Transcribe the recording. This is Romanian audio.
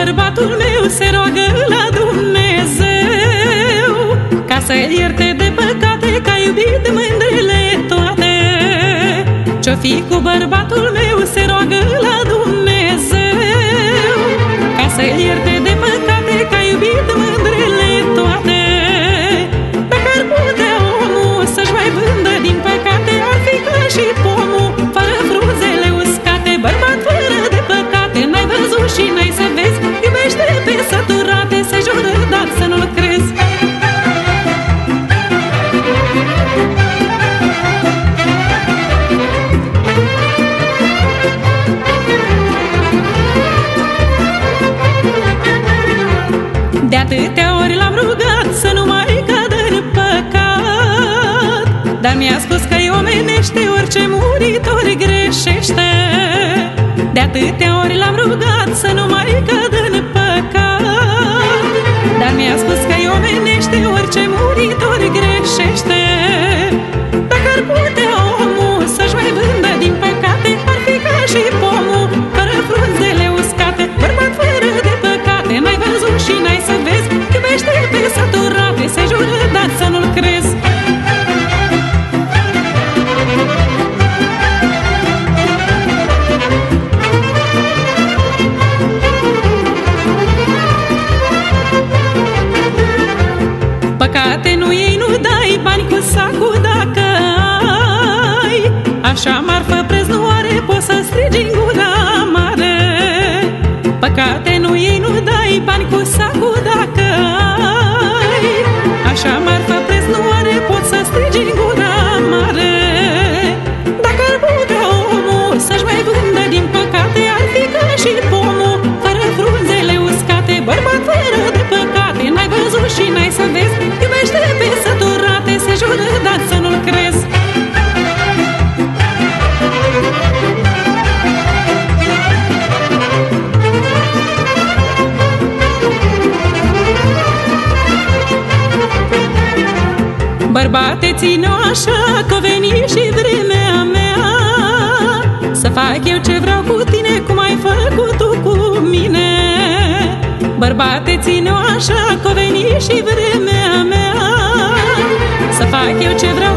bărbatul meu se roagă la Dumnezeu ca să-l ierte de păcate, că a iubit mândrele toate. Ce-o fi cu bărbatul meu se roagă la Dumnezeu ca să-l ierte de păcate, că a iubit mândrele toate. Dacă ar putea omul să-și mai vândă din păcate, ar fi ca și pomul fără frunzele uscate. Bărbat fără de păcate, n-ai văzut și n-ai să vezi, iubește pe săturate, se jură, dar să nu-l crezi. De atâtea ori l-am rugat să nu mai cadă în păcat, dar mi-a spus că-i omenește, orice muritor greșește. De atâtea ori l-am rugat să nu mai cadă în păcat, dar mi-a spus că-i omenește, orice muritor greșește. Dacă ar putea omul să-și mai vândă din păcate, ar fi ca și pomul fără frunzele uscate. Bărbat fără de păcate, n-ai văzut și n-ai să vezi, iubește pe săturate, se jură, dar să nu-l crezi. Păcate nu iei, nu dai bani cu sacul dacă ai, așa marfă preț nu are, poți să strigi în gura mare. Păcate nu iei, nu dai bani cu sacul dacă ai, așa marfă preț nu are, poți să strigi în gura mare. Dacă ar putea omul să-și mai vândă din păcate, ar fi ca și pomul fără frunzele uscate. Bărbat fără de păcate, n-ai văzut și n-ai să vezi, iubește pe săturate, se jură, dar să nu-l crezi. Bărbate, ține-o așa, că-o veni și vremea mea să fac eu ce vreau cu tine, cum ai făcut tu cu mine. Bărbate, ține-o așa, că-o veni și vremea mea să fac eu ce vreau